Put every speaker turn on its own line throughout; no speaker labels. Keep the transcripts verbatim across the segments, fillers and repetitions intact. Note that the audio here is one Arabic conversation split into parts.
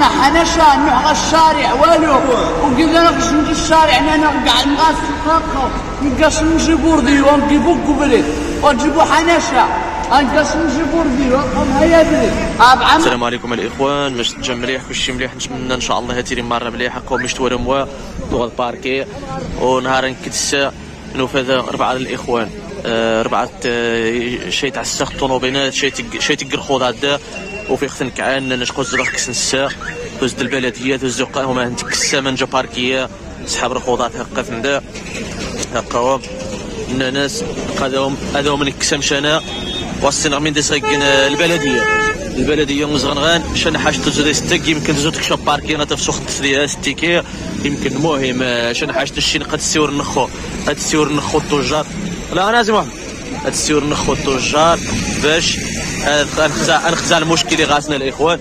غانا حناشا نوع الشارع والو وقلنا لك نجي الشارع انا كاع نغاس الخاقه نقاش نجيبو ردي ونجيبو كبريت ونجيبو حناشا نقاش نجيبو ردي ونقوم هيا بريد.
السلام عليكم الاخوان، باش تجا مليح كلشي مليح، نتمنى ان شاء الله هاتيري مره مليحه قوم مشتوره موا دوغ الباركي ونهار نكدس نوفذ اربعه الاخوان ربعه شي تاع السخ طونوبينات شي شي تقرخوض هذا وفي ختن كعان نشقو زرق كسنسا توزد البلديه توزد هما نتكسا من جا باركيه سحاب رخوضات هكا فندا هكا الناس هذاهم هذاهم من كسامش انا وصلنا من دسغن البلديه البلديه مزغنغان شن حاجه تزود ستك يمكن تزود كشوب باركينا تفسخ تسديها ستيكي يمكن مهم شن حاجه الشين قد تسيور نخو قد تسيور نخو التجار لا انا زعما هاد السيور نخو التجار باش نخزع نخزع المشكل اللي غاسنا الاخوان.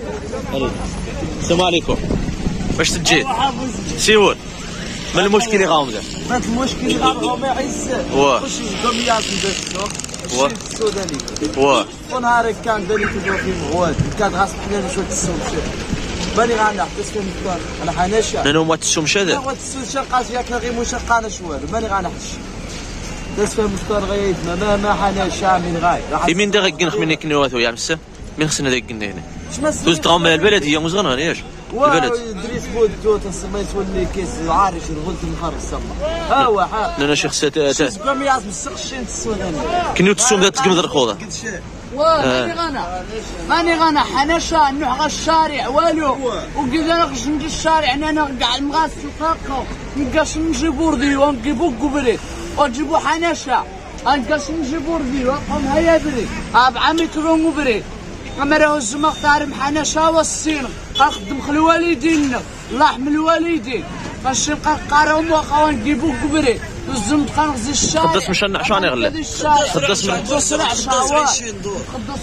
السلام عليكم، باش تجي سيور من المشكل اللي غاهم دار
هاد المشكل اللي غاهم يعيس
واه
واش الدميات ندير السوق
واه
السوداني
واه
ونهار كان داري تدور في مغوال كان غاس حنا شويه السوق بالي غانا حتى فين الدار انا حناشا
انا ما تسومش هذا
هو تسول شقاش ياك غير مشقانا شوال بالي غانا حش داس فيها مستوى غايد ما ما حناشا من غاي
في مين دا غنخ مني كنواتو يا مسا من خصنا داك قلنا هنا دوز تغم البلديه مزغنه ياش البلد
دريس بودو تسمى تولي كيس عارش الغلط النهار السما ها هو ها
انا شخص تا
سبع مية مسقشين السوداني
كنيو تسوم دا تقمد الخوضه
واه ماني غانا ماني غانا حناشا نوع الشارع والو وقلنا لك نجي الشارع انا كاع المغاس الخاقه نقاش نجيبو ردي ونجيبو كبريت ونجيبو حناشا نقاش نجيبو ردي ونقوم هيا بريد بعمي كرون وبريد اما راهو الزمق تاع حناشا والصين خدم خل الوالدين الله يحمي الوالدين باش نبقى نقراهم واخا نجيبو كبريت الزمت خنغزي الشارع
قداس مشان شاني غلي قداس
قداس عشرين دور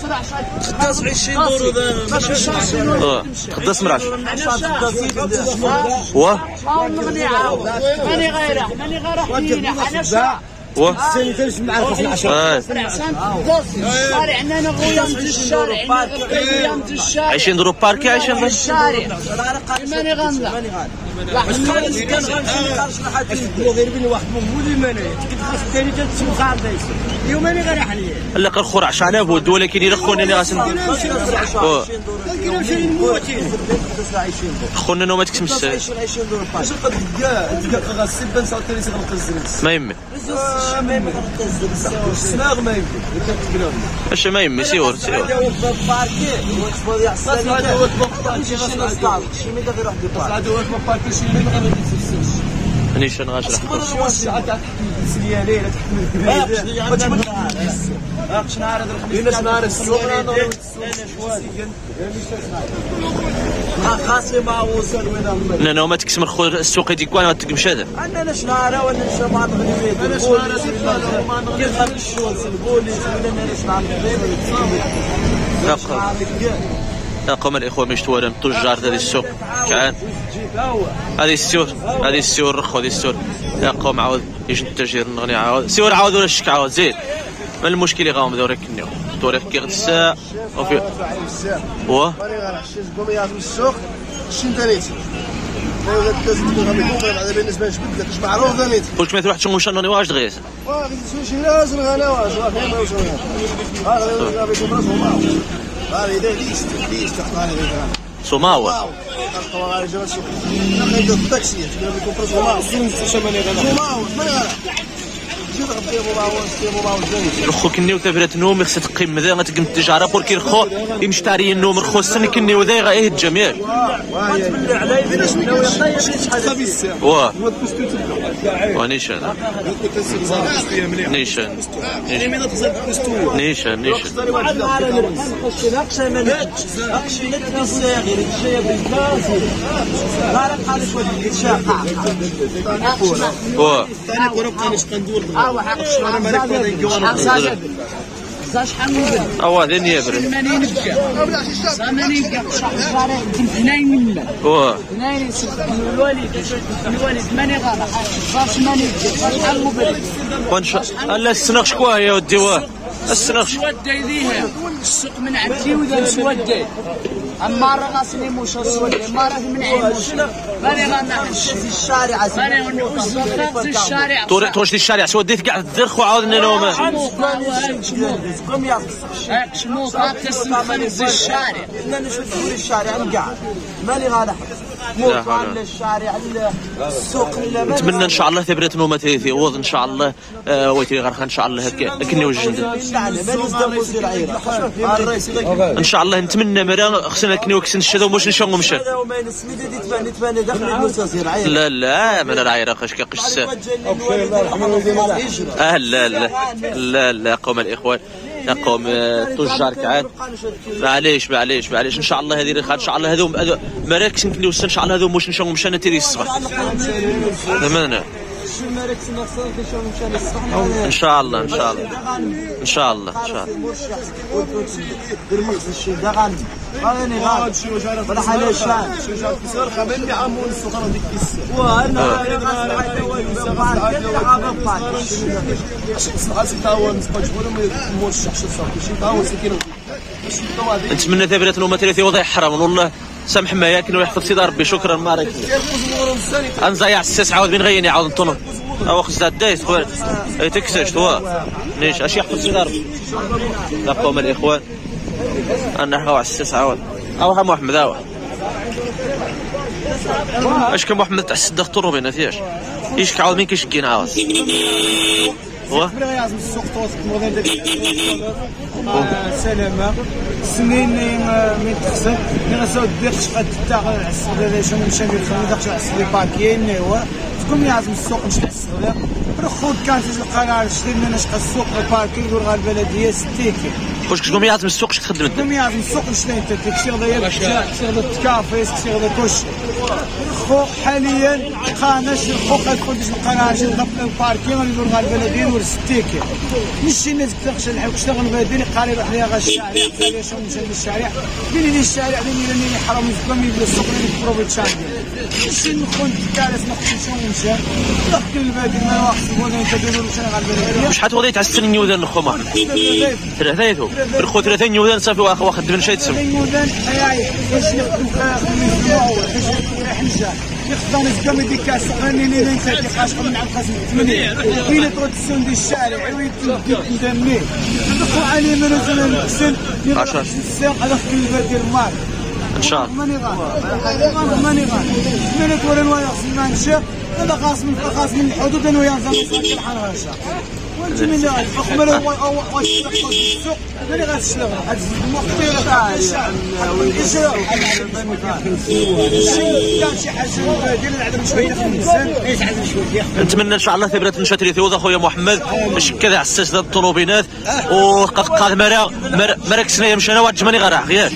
قداس عشرين دور
قداس مرعش واه
ماني عاود ماني غيره ماني غيره حنينه حناشا
واه
السنه تمش معاك في العشرة الشارع انا نغويا من الشارع نغويا من الشارع
عايشين ضروب باركي عايشين
في الشارع ماني غنلا لا حنا كان غنمشي نخرج لحد غير بين واحد مولي ماني كنت خاص الثاني جات تسوق خالد اليوم ماني غير حنيه
لا قرخور عشانه بود ولكن يرخون انا غاسن
اه كاين شي موتين
خونا نو ما تكسمش
عشرين دور باش قد كاع تلقى غاسل بن صاطري سيغ القزرس
ما يمي
ما يمي السناغ ما يمي
اش ما يمي سيور سيور نيشان غاشرح لا لا ما تكسمر خو السوق ديك وانا تكمش هذا
انا شناره ولا نشرب بعض الغنيمات انا شناره كيف غادي الشغل البوليس ولا انا شنعمل
قوم الاخوه مشتوره من التجار هذه السوق كعان هذه السيور هذه السيور رخو هذه السيور يا قوم عاود يجي التاجر نغني عاود سيور عاود ولا الشك عاود زيد ما المشكل اللي غاهم دورك النيو دورك كي غدسا وفي واه
ماني غنحشي الكوميات من السوق شين ثلاثه لا هذا بالنسبه لجبد لك اش معروف ثاني
قلت ما تروح تشوف شنو واش دغيا
واه شي لازم غلا واش راه فين واش هذا غادي يكون راسو معاه هذا يدير ليست ليست تحطاني غير
سوماوا
الطوارئ جا السوق ناخذ الطاكسي تقدر يكون فرص سوماوا سوماوا سوماوا ماني غلا
رخو كنيو تفرات نوم خصها تقيم ذا غتقم التجاره بور كي رخو يمشتاري النوم رخو السن كنيو ذا غا يهجم ياك
ما تبلع علي فيناش مكاينش
واه ونيشان نيشان نيشان نيشان واه
زاش حمود
او هذا نيابر
ثمانين دقيقة ثمانين دقيقة شهر اثنين من
واه
اثنين الوالد الوالد ماني غانا زاش ثمانين دقيقة شحال مبرد
وانشا لا السنغ شكواه يا ودي واه السنغ
سواد دايريها السوق من عندي وذا سواد داير اما راسني مش اسود ما راه من عيموش ماني غنحس الشارع ماني غنوز الشارع
توش الشارع سودي كاع تدرخوا عاودنا لهم
كم يا شموط تسمى الشارع لا نشوفوا الشارع نقعد ماني غنحس على الشارع السوق.
نتمنى ان شاء الله ثبرت نومه ثلاثي وض ان شاء الله ويتري غير ان شاء الله هكا كني وجند ان شاء الله نتمنى مرا خصنا كني وكسن الشذا ومش نشوفو مشى لا لا من العيره خاش كقش اه لا لا لا لا قوم الاخوان قوم التجار كعاد معليش معليش معليش ان شاء الله هذه ان شاء الله هذو مراكز يمكن يوصل ان شاء الله هذو مش نشوفو مشى نتيري الصباح ثمانية ان شاء الله ان شاء الله ان شاء الله ان شاء الله
راني غاد شي وجاره ولا حاجه شان شي وجاره كسر خمني عمون الصغر ديك الكسه وانا
نتمنى ثابرة نومه ثلاثي وضع حرام والله سامح ما ياكل ويحفظ سيدي ربي شكرا ما راك انزايع الساس عاود من غيني عاود نطنو او خصها دايس خويا اي تكسش توا نيش اش يحفظ سيدي ربي نقوم الاخوان انا هو على الساس عاود او ها محمد هاو اش كان محمد تاع السد خطرو بينا فياش ايش كعاود مين كيشكينا عاود هو
سلامة سنين من تخسر من سود ديقش قد تاخذ السد شنو مشى يخدم داكش السد باكين هو تكون يعزم السوق مش السد رخود كانت القرار شري لنا نشق السوق الباركين يقول البلديه ستيكي
واش كتقوم يعزم السوق اش تخدم انت؟
كتقوم يعزم السوق شنو انت تكسير ديال تكسير الكافيس تكسير كلشي خو حاليا قاناش الخو كتكون ديك القرار شي ضبط الباركين يقول البلديه يقول ستيكي ماشي الناس كتخش نحاول نشتغل بهذه قارب حنايا غا الشارع خلي شنو مشى للشارع بين لي الشارع بين لي حرام يفهم يبدا السوق اللي بروفيت شارع ماشي نكون كارث نخدم شنو مشى نحكي البلديه ما واخص ولا انت ديروا شنو غا البلديه
شحال وضيت على السن نيوذان الخو محمد ثلاثه الخو ثلاثه نيوذان صافي واخد من شي تسم
نيوذان حياي باش نخدم باش حنجه يخدم الزكام ديك كاس غني لي لي نساتي خاش من على القسم ثمانية وين تروتسيون ديال الشارع ويتدي قدامي ندخل عليه من زمان السن عشرة الساق على في البلد المار
ان شاء الله
ماني غادي ماني غادي ماني توري نوايا خصنا نمشي هذا خاص من خاص من الحدود انا ويا نظام صافي الحال غاشا وانت من غادي اخبر هو واش تحفظ السوق ماني غاتشتغل هاد المختار تاع الشعب كان شي حاجه ديال العدم شويه في الانسان ايش عندنا شويه
نتمنى ان شاء الله ثبرت نشاتري ثوض اخويا محمد باش كذا على الساس ديال الطوموبيلات وقاد مرا مراكسنا مشينا واحد جماني غير عياش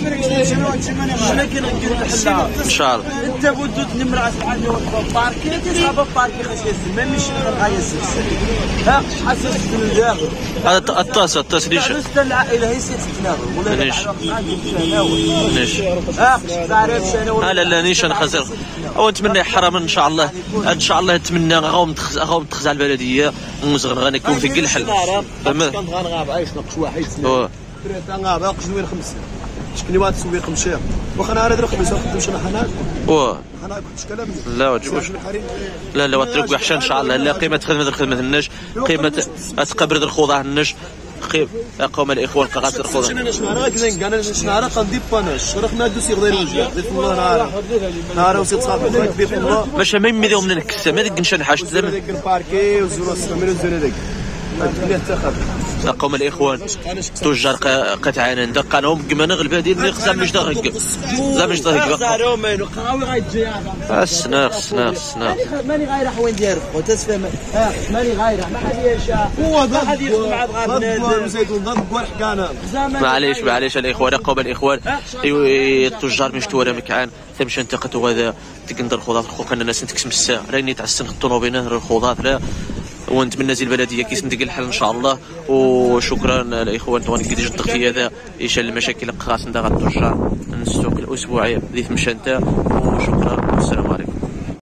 ان شاء الله
انت ودوت نمر عندي باركي تصاب باركي خاص يزم ماشي غايه ها حسس بالداخل
هذا الطاس الطاس ليش
العائله هي ستتناول ولا
ليش ليش
اه تعرفش انا
لا لا نيش انا خسر او نتمنى حرام ان شاء الله ان شاء الله نتمنى غاو متخز غاو متخز على البلديه ومزغن غنكون في الحل
فما كان غنغاب عايش نقص واحد
اه
غاب نقص وين خمسه شكني واد تسوي خمسه واخا انا راه خمسه نخدم شي حنان
واه
انا كنت كلام
لا وتجوش لا لا وترك وحشه ان شاء الله لا قيمه خدمه الخدمه الناش قيمه تقبر الخوضه الناش قيم قوم الاخوان قاعات الخوضه
انا شنو كاين انا شنو قندي باناش راه دو سي غير وجه في الله نهار نهار وسيت صافي كبير في الله
باش ما يمديو من الكسه ما ديك نشان حاجه زعما
ديك الباركي وزول السمير وزول هذاك الدنيا تاخذ
قوم الاخوان تجار قطعان دقانهم كما نغلب هذه اللي خصها باش تغرق لا باش تغرق
داروا ما قراوي غيتجي
خصنا خصنا خصنا
ماني غاير وين داير وتسفهم ماني غاير ما حد يشاء هو ما حد يخدم مع بغا زيدون ضرب حكانا
معليش معليش الاخوان قوم الاخوان التجار مش توره مكعان تمشي انتقتوا هذا تقدر الخضار خو كان الناس تكسم الساعه راني تاع السن الطوموبيله الخضار لا ونتمنى زي البلديه كيس ندق الحل ان شاء الله وشكرا الاخوان توان كي جد في هذا يشال المشاكل خاص ندغ التجار السوق الاسبوعي ذي في مشانتا وشكرا والسلام عليكم.